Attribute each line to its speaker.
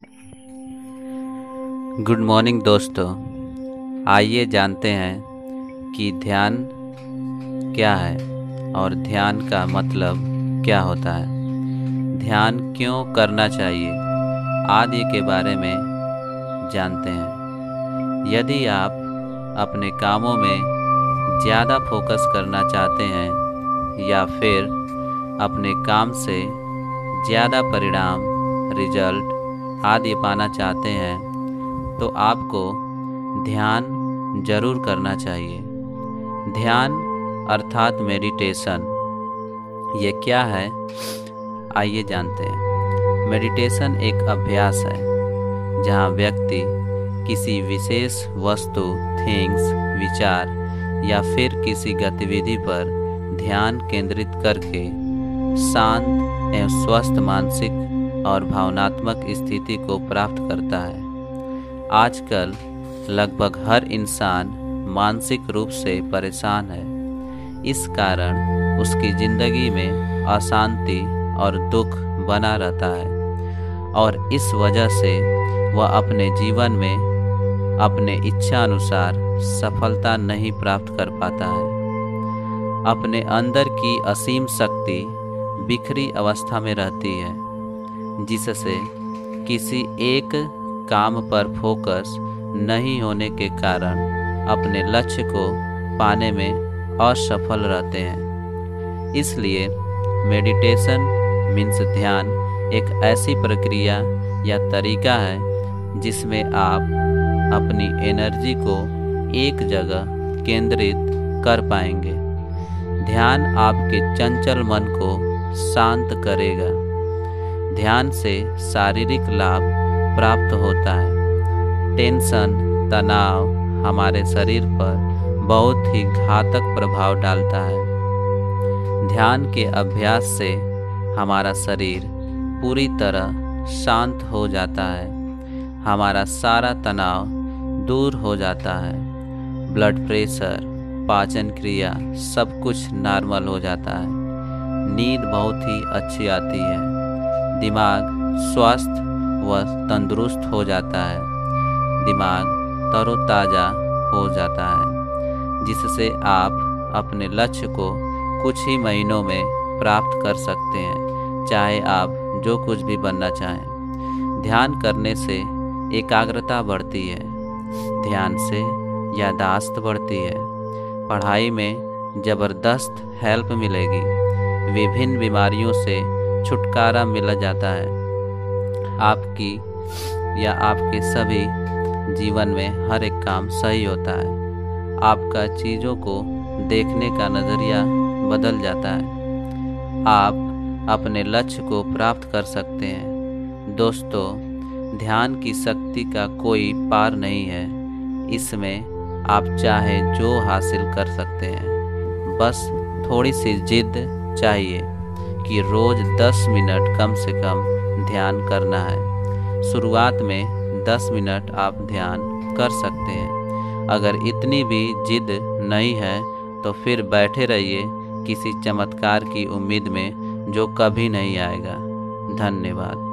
Speaker 1: Good morning दोस्तों। आइए जानते हैं कि ध्यान क्या है और ध्यान का मतलब क्या होता है। ध्यान क्यों करना चाहिए आदि के बारे में जानते हैं। यदि आप अपने कामों में ज़्यादा फोकस करना चाहते हैं या फिर अपने काम से ज़्यादा परिणाम, रिजल्ट आदि पाना चाहते हैं तो आपको ध्यान जरूर करना चाहिए। ध्यान अर्थात मेडिटेशन, ये क्या है आइए जानते हैं। मेडिटेशन एक अभ्यास है जहाँ व्यक्ति किसी विशेष वस्तु, थिंग्स, विचार या फिर किसी गतिविधि पर ध्यान केंद्रित करके शांत एवं स्वस्थ मानसिक और भावनात्मक स्थिति को प्राप्त करता है। आजकल लगभग हर इंसान मानसिक रूप से परेशान है। इस कारण उसकी ज़िंदगी में अशांति और दुख बना रहता है और इस वजह से वह अपने जीवन में अपने इच्छा अनुसार सफलता नहीं प्राप्त कर पाता है। अपने अंदर की असीम शक्ति बिखरी अवस्था में रहती है, जिससे किसी एक काम पर फोकस नहीं होने के कारण अपने लक्ष्य को पाने में असफल रहते हैं। इसलिए मेडिटेशन मीन्स ध्यान एक ऐसी प्रक्रिया या तरीका है जिसमें आप अपनी एनर्जी को एक जगह केंद्रित कर पाएंगे। ध्यान आपके चंचल मन को शांत करेगा। ध्यान से शारीरिक लाभ प्राप्त होता है। टेंशन, तनाव हमारे शरीर पर बहुत ही घातक प्रभाव डालता है। ध्यान के अभ्यास से हमारा शरीर पूरी तरह शांत हो जाता है। हमारा सारा तनाव दूर हो जाता है। ब्लड प्रेशर, पाचन क्रिया सब कुछ नॉर्मल हो जाता है। नींद बहुत ही अच्छी आती है। दिमाग स्वस्थ व तंदुरुस्त हो जाता है। दिमाग तरोताज़ा हो जाता है, जिससे आप अपने लक्ष्य को कुछ ही महीनों में प्राप्त कर सकते हैं, चाहे आप जो कुछ भी बनना चाहें। ध्यान करने से एकाग्रता बढ़ती है। ध्यान से याददाश्त बढ़ती है। पढ़ाई में ज़बरदस्त हेल्प मिलेगी। विभिन्न बीमारियों से छुटकारा मिल जाता है। आपकी या आपके सभी जीवन में हर एक काम सही होता है। आपका चीज़ों को देखने का नज़रिया बदल जाता है। आप अपने लक्ष्य को प्राप्त कर सकते हैं। दोस्तों, ध्यान की शक्ति का कोई पार नहीं है। इसमें आप चाहे जो हासिल कर सकते हैं। बस थोड़ी सी जिद चाहिए कि रोज़ 10 मिनट कम से कम ध्यान करना है। शुरुआत में 10 मिनट आप ध्यान कर सकते हैं। अगर इतनी भी जिद नहीं है तो फिर बैठे रहिए किसी चमत्कार की उम्मीद में जो कभी नहीं आएगा। धन्यवाद।